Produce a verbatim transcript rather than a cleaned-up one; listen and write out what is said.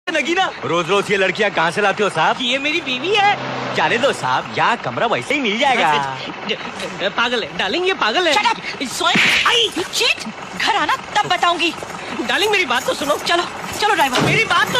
नगीना, रोज रोज ये लड़कियाँ कहाँ से लाते हो साहब? ये मेरी बीवी है। जाने दो साहब, यहाँ कमरा वैसे ही मिल जाएगा। पागल है डार्लिंग, ये पागल है। Shut up! आई, shit! घर आना तब बताऊंगी। डार्लिंग मेरी बात तो सुनो। चलो चलो ड्राइवर, मेरी बात